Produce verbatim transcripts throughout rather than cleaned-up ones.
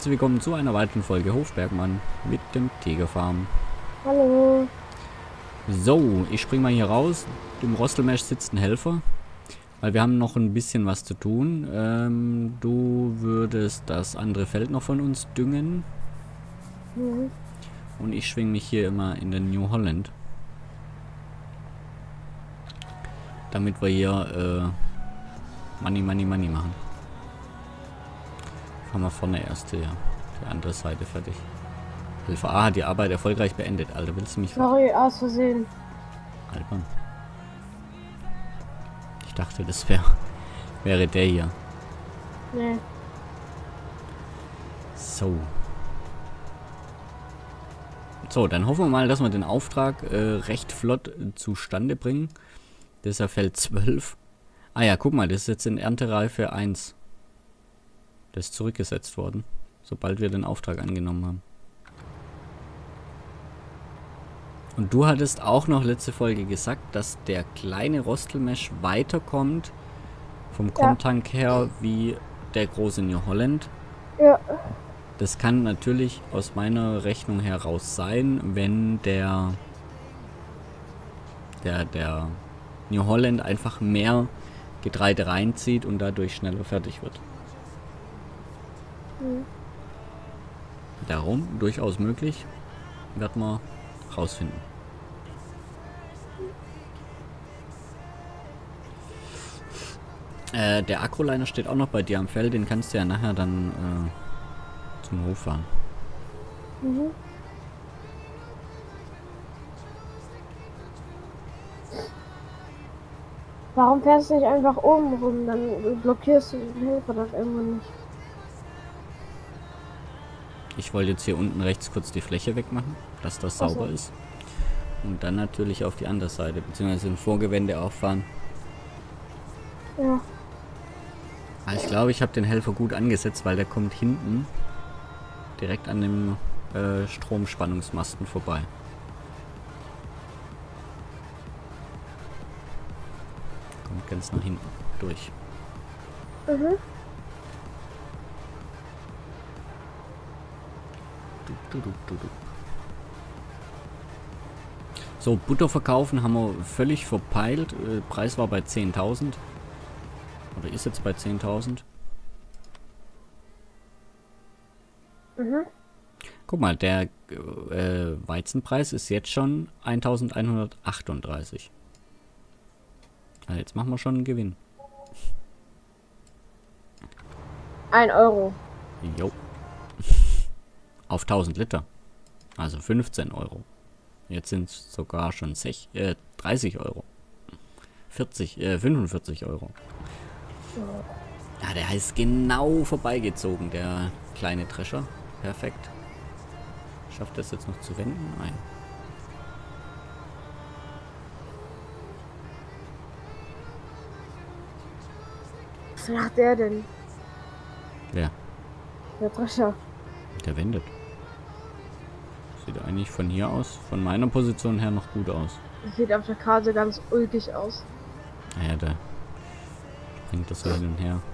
herzlich willkommen zu einer weiteren Folge Hofbergmann mit dem Tigerfarm. Hallo. So, ich spring mal hier raus. Im Rostelmesh sitzt ein Helfer, weil wir haben noch ein bisschen was zu tun. Ähm, du würdest das andere Feld noch von uns düngen. Mhm. Und ich schwing mich hier immer in den New Holland. Damit wir hier äh, Money, Money, Money machen. Fahren wir vorne erst hier. Die andere Seite fertig. Hilfe A hat die Arbeit erfolgreich beendet. Alter, willst du mich... Sorry, aus Versehen. Albern. Ich dachte, das wär, wäre der hier. Nee. So. So, dann hoffen wir mal, dass wir den Auftrag äh, recht flott äh, zustande bringen. Das ist ja Feld zwölf. Ah ja, guck mal, das ist jetzt in Erntereife eins. Das ist zurückgesetzt worden, sobald wir den Auftrag angenommen haben. Und du hattest auch noch letzte Folge gesagt, dass der kleine Rostelmesh weiterkommt vom Ja. Comtank her wie der große New Holland. Ja. Das kann natürlich aus meiner Rechnung heraus sein, wenn der der der New Holland einfach mehr Getreide reinzieht und dadurch schneller fertig wird. Mhm. Darum durchaus möglich, werden wir rausfinden. Äh, der Akroliner steht auch noch bei dir am Feld, den kannst du ja nachher dann äh, zum Hof fahren. Mhm. Warum fährst du nicht einfach oben rum? Dann blockierst du den Helfer doch irgendwo nicht. Ich wollte jetzt hier unten rechts kurz die Fläche wegmachen, dass das Ach so. sauber ist. Und dann natürlich auf die andere Seite, beziehungsweise im Vorgewände auffahren. Ja. Aber ich glaube, ich habe den Helfer gut angesetzt, weil der kommt hinten direkt an dem äh, Stromspannungsmasten vorbei. Kommt ganz nach hinten durch. Mhm. Du, du, du, du, du. So, Butter verkaufen haben wir völlig verpeilt. Äh, Preis war bei zehntausend. Oder ist jetzt bei zehntausend. Mhm. Guck mal, der äh, Weizenpreis ist jetzt schon eintausendeinhundertachtunddreißig. Also jetzt machen wir schon einen Gewinn. Ein Euro. Jo. Auf tausend Liter. Also fünfzehn Euro. Jetzt sind es sogar schon sech, äh, dreißig Euro. vierzig, äh, fünfundvierzig Euro. Ja, der heißt genau vorbeigezogen, der kleine Drescher. Perfekt. Schafft das jetzt noch zu wenden? Nein. Was macht der denn? Wer? Der Drescher. Der wendet. Sieht eigentlich von hier aus, von meiner Position her noch gut aus. Das sieht auf der Karte ganz ulkig aus. Naja, der springt das so hin und her.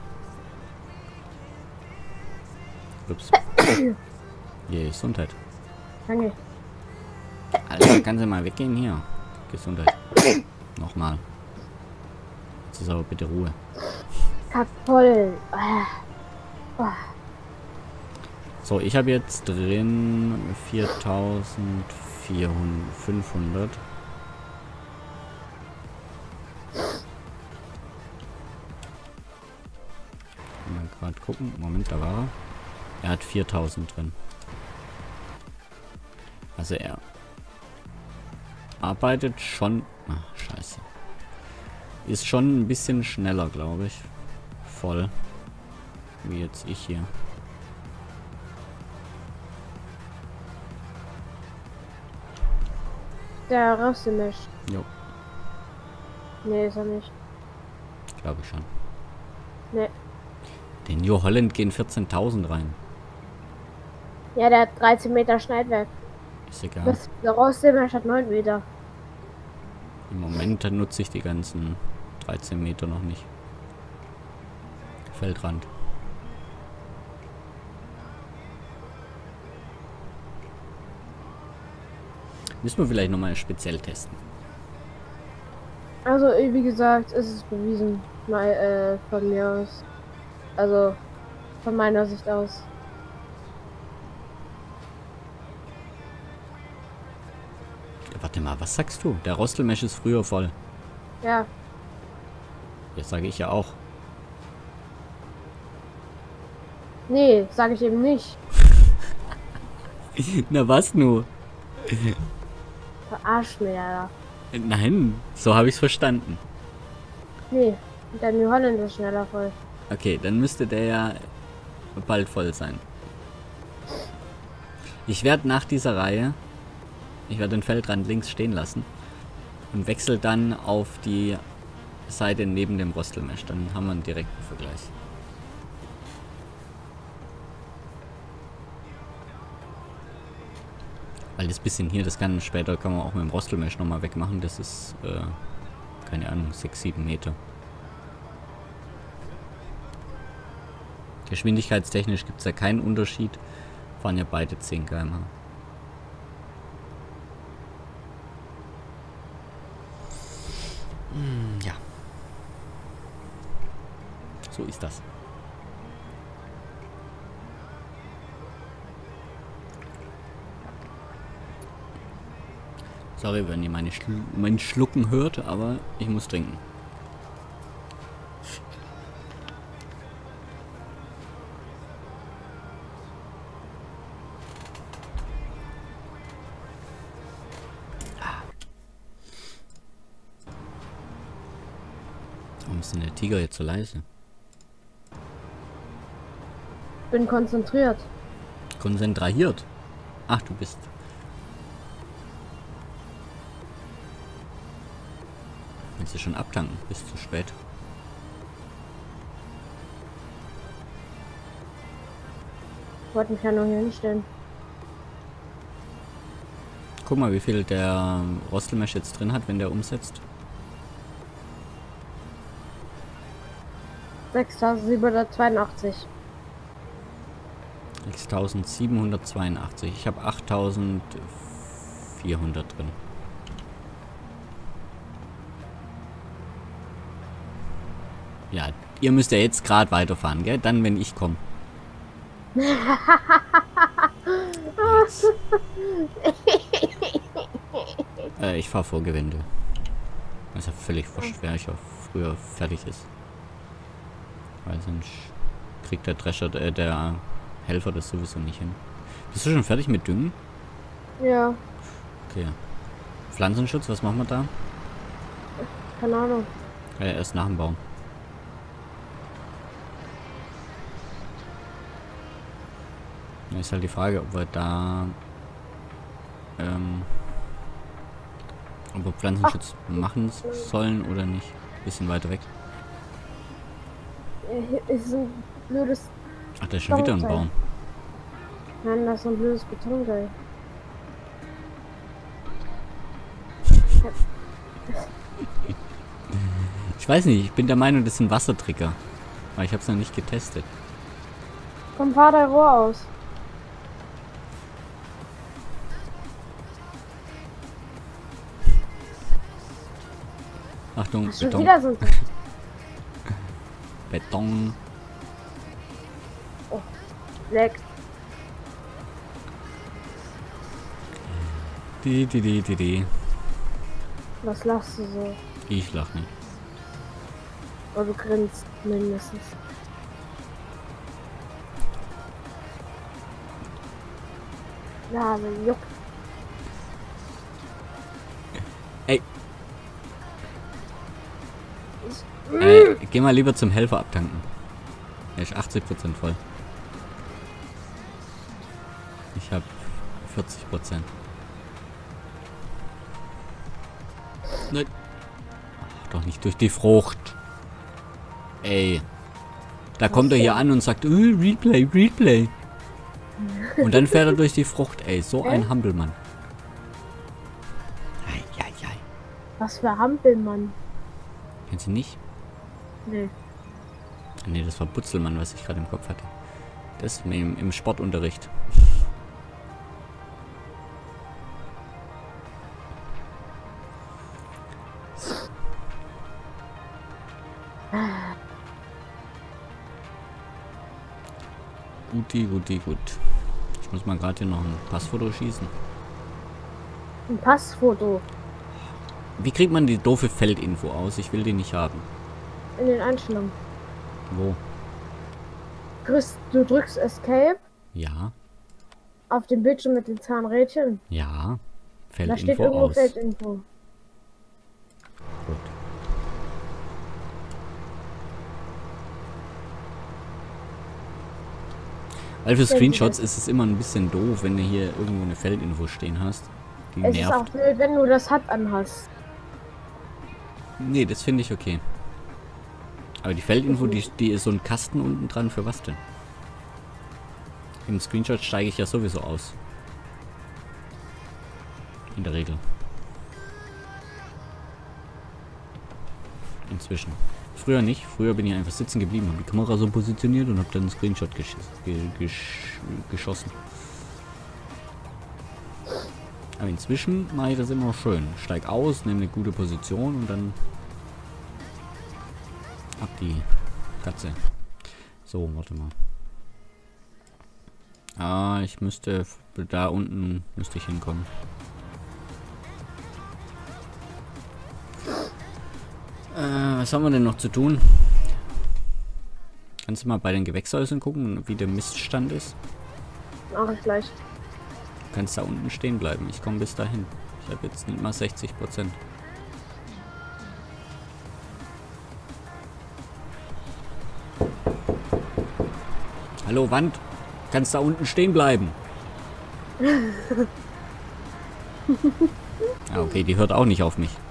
Ups. Je, Gesundheit. Danke. Alter, kann sie mal weggehen hier. Gesundheit. Nochmal. Jetzt ist aber bitte Ruhe. Kack voll. Ah. Ah. So, ich habe jetzt drin viertausendfünfhundert. Mal gerade gucken. Moment, da war er. Er hat viertausend drin. Also er arbeitet schon... Ach, scheiße. Ist schon ein bisschen schneller, glaube ich. Voll. Wie jetzt ich hier. Der Rostelmesh. Jo, Nee, ist er nicht. glaube ich schon. Nee. Den New Holland gehen vierzehntausend rein. Ja, der hat dreizehn Meter Schneidwerk. Ist egal. Das, der Rostelmesh hat neun Meter. Im Moment nutze ich die ganzen dreizehn Meter noch nicht. Feldrand. Müssen wir vielleicht nochmal speziell testen. Also, wie gesagt, es ist bewiesen. Mal, äh, von mir aus. Also, von meiner Sicht aus. Ja, warte mal, was sagst du? Der Rostelmesh ist früher voll. Ja. Das sage ich ja auch. Nee, sage ich eben nicht. Na was nur? Verarsch mich, Alter. Nein, so habe ich es verstanden. Nee, der New Holland ist schneller voll. Okay, dann müsste der ja bald voll sein. Ich werde nach dieser Reihe, ich werde den Feldrand links stehen lassen und wechsle dann auf die Seite neben dem Rostelmesh. Dann haben wir einen direkten Vergleich. Weil das bisschen hier, das kann später, kann man auch mit dem Rostelmesh nochmal wegmachen. Das ist, äh, keine Ahnung, sechs, sieben Meter. Geschwindigkeitstechnisch gibt es ja keinen Unterschied. Fahren ja beide zehn Kilometer pro Stunde. Hm, ja. So ist das. Sorry, wenn ihr meine Schlu mein Schlucken hört, aber ich muss trinken. Warum ist denn der Tiger jetzt so leise? Bin konzentriert. Konzentriert. Ach, du bist. Willst du schon abtanken? Bist zu spät. Ich wollte mich ja nur hier hinstellen. Guck mal, wie viel der Rostelmesh jetzt drin hat, wenn der umsetzt. sechstausendsiebenhundertzweiundachtzig. sechstausendsiebenhundertzweiundachtzig. Ich habe achttausendvierhundert drin. Ja, ihr müsst ja jetzt gerade weiterfahren, gell? Dann, wenn ich komme. äh, ich fahre vor Gewinde. Das ist ja völlig wurscht, wer ich auch früher fertig ist. Weil sonst kriegt der Drescher, äh, der Helfer das sowieso nicht hin. Bist du schon fertig mit Düngen? Ja, Okay. Pflanzenschutz, was machen wir da? keine Ahnung. Äh, erst nach dem Baum. Ja, ist halt die Frage, ob wir da ähm, ob wir Pflanzenschutz machen sollen oder nicht. Bisschen weiter weg. Hier ist ein blödes... Ach, da ist schon wieder ein Baum. Nein, das ist ein blödes Betonteil. Ich weiß nicht, ich bin der Meinung, das sind Wassertrigger. Aber ich habe es noch nicht getestet. Komm, fahr dein Rohr aus. Achtung, Ach, schon Beton. wieder so ein... Beton. Oh, leck. Die, die, die, die, die. Was lachst du so? Ich lach nicht. Oh, du grinst mindestens. Ja, man juckt. Ey. Äh, geh mal lieber zum Helfer abtanken. Er ist achtzig Prozent voll. Ich hab vierzig Prozent. Nein. Ach, doch nicht durch die Frucht. Ey. Da kommt er hier an und sagt, uh, Replay, Replay. Und dann fährt er durch die Frucht, ey. So ein Hampelmann. Ei, ei, ei. Was für Hampelmann. Kennst du nicht? Nee. Ne, das war Butzelmann, was ich gerade im Kopf hatte. Das im, im Sportunterricht. Guti, guti, gut. Ich muss mal gerade hier noch ein Passfoto schießen. Ein Passfoto. Wie kriegt man die doofe Feldinfo aus? Ich will die nicht haben. In den Einstellungen. Wo? Drückst, du drückst Escape Ja, auf dem Bildschirm mit den Zahnrädchen. ja. Da steht Feldinfo irgendwo aus. Feldinfo. Gut. Weil für Screenshots ist es immer ein bisschen doof, wenn du hier irgendwo eine Feldinfo stehen hast. Die Es ist auch nervt. blöd, wenn du das H U D anhast. Nee, das finde ich okay. Aber die Feldinfo, die, die ist so ein Kasten unten dran, für was denn? Im Screenshot steige ich ja sowieso aus. In der Regel. Inzwischen. Früher nicht. Früher bin ich einfach sitzen geblieben, habe die Kamera so positioniert und habe dann einen Screenshot gesch ge gesch geschossen. Aber inzwischen mache ich das immer schön. Steig aus, nehme eine gute Position und dann ab die Katze. So, warte mal. Ah, ich müsste da unten müsste ich hinkommen. Äh, was haben wir denn noch zu tun? Kannst du mal bei den Gewächshäusern gucken, wie der Miststand ist? Mach ich gleich. Du kannst da unten stehen bleiben. Ich komme bis dahin. Ich habe jetzt nicht mal sechzig Prozent. Hallo Wand, kannst da unten stehen bleiben? Ah, okay, die hört auch nicht auf mich.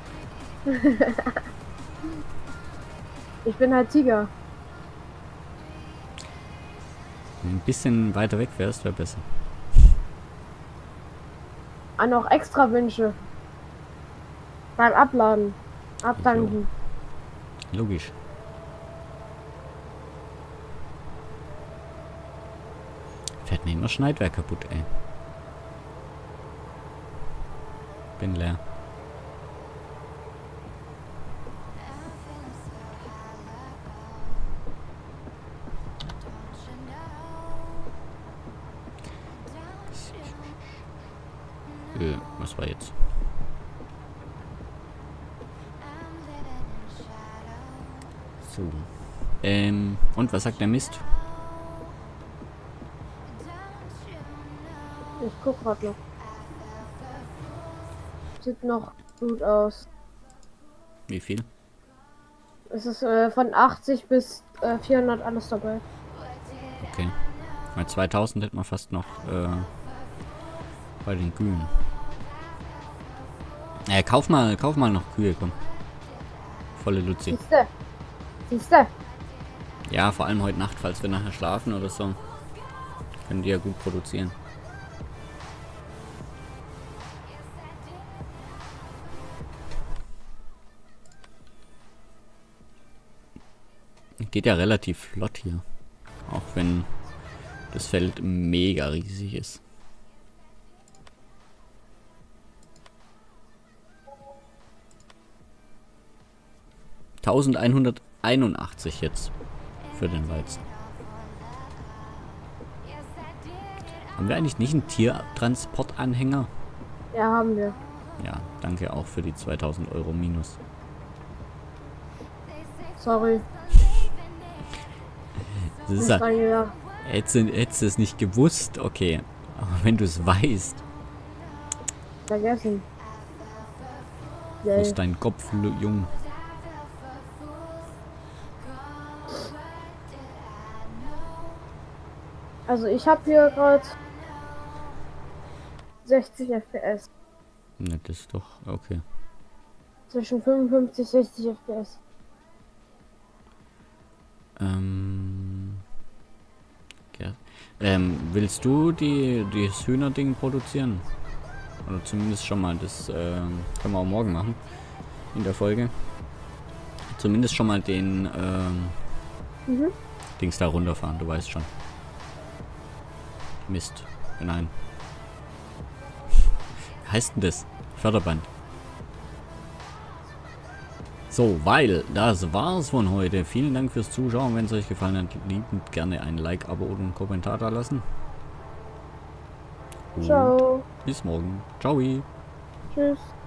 Ich bin halt Tiger. Wenn du ein bisschen weiter weg wärst, wäre besser. Ah, noch extra Wünsche. Beim Abladen. Abdanken. Logisch. Fährt mir immer Schneidwerk kaputt, ey. Bin leer. Äh, was war jetzt? So. Ähm, und was sagt der Mist? Ich guck grad noch. Sieht noch gut aus. Wie viel? Es ist äh, von achtzig bis äh, vierhundert alles dabei. Okay. Bei zweitausend hätten wir fast noch äh, bei den Kühen. Äh, kauf mal, kauf mal noch Kühe, komm. Volle Luzi. Siehste? Siehste? Ja, vor allem heute Nacht, falls wir nachher schlafen oder so. Können die ja gut produzieren. Geht ja relativ flott hier. Auch wenn das Feld mega riesig ist. eintausendeinhunderteinundachtzig jetzt für den Weizen. Haben wir eigentlich nicht einen Tiertransportanhänger? Ja, haben wir. Ja, danke auch für die zweitausend Euro minus. Sorry. Das ist Nicht ja, dran gedacht. hättest du hättest du es nicht gewusst, okay. Aber wenn du es weißt, Vergessen. Yay. ist dein Kopf lu- jung. Also ich habe hier gerade sechzig F P S. Ne, das ist doch okay. Zwischen fünfundfünfzig und sechzig F P S. Ähm, ja. ähm, willst du die das Hühnerding produzieren? Oder zumindest schon mal, das ähm, können wir auch morgen machen. In der Folge. Zumindest schon mal den ähm, Mhm. Dings da runterfahren, du weißt schon. Mist. Nein. Wie heißt denn das? Förderband. So, weil das war's von heute. Vielen Dank fürs Zuschauen. Wenn es euch gefallen hat, liebend gerne ein Like, Abo oder einen Kommentar da lassen. Und Ciao. bis morgen. Ciao. Tschüss.